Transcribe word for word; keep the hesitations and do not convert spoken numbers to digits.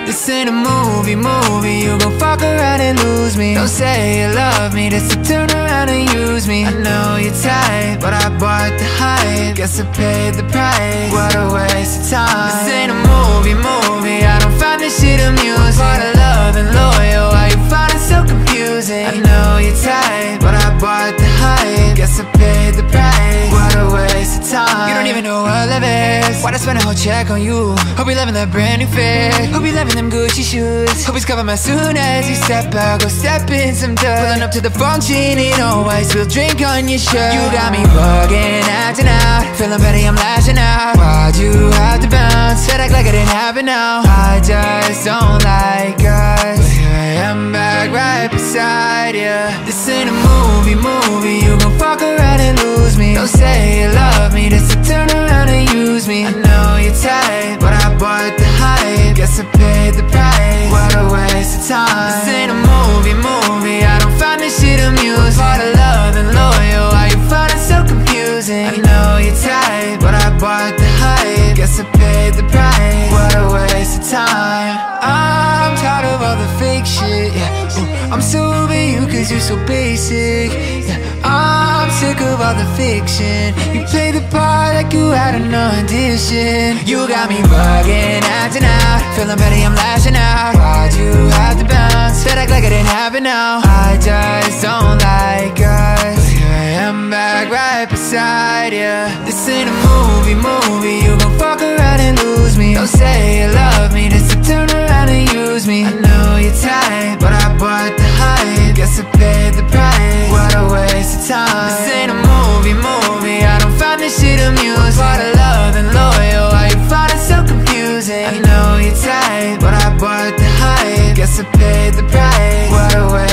This ain't a movie, movie. You gon' fuck around and lose me. Don't say you love me just to turn around and use me. I know you're tight, but I bought the hype. Guess I paid the price. What a waste of time. This ain't a movie, movie. I don't find this shit amusing. Part of love and loyal, why you find it so confusing? I know you're tight, but I bought the hype. Guess I paid the price. What a waste of time. You don't even know what love is. Why'd I spend a whole check on you? Hope you loving that brand new fit. Hope you loving them Gucci shoes. Hope he's covered my soon as you step out. Go step in some dirt. Pulling up to the function in all white. Spill drink on your shirt. You got me bugging, acting out. Feeling petty, I'm lashing out. Why'd you have to bounce? Said act like I didn't have it now. I just don't like us, but here I am back right beside you. This ain't a movie, movie. You gon' fuck around and lose me. Don't say you love me just to turn around and use me. I know you're tight, but I bought the hype. Guess I paid the price. What a waste of time. This ain't a movie, movie. I don't find this shit amusing. Part of love and loyal, why you find it so confusing? I know you're tight, but I bought the hype. Guess I paid the price. What a waste of time. I'm tired of all the fake shit, yeah. Ooh, I'm so over you cause you're so basic, yeah. I'm sick of all the fiction. You play the part like you had an audition. You got me bugging, acting out. Feeling petty, I'm lashing out. Why'd you have to bounce? Said act like I didn't have it now. I just don't like us, but here I am back right beside you. This ain't a movie, movie. You gon' fuck around and lose me. Don't say you love me just to turn around and use me. I know you're tight, but I bought the hype. Guess I paid the price. What a waste of time. This ain't a movie, movie. I don't find this shit amusing. Part of love and loyal, why you find it so confusing? I know you're tight, but I bought the hype. Guess I paid the price. What a waste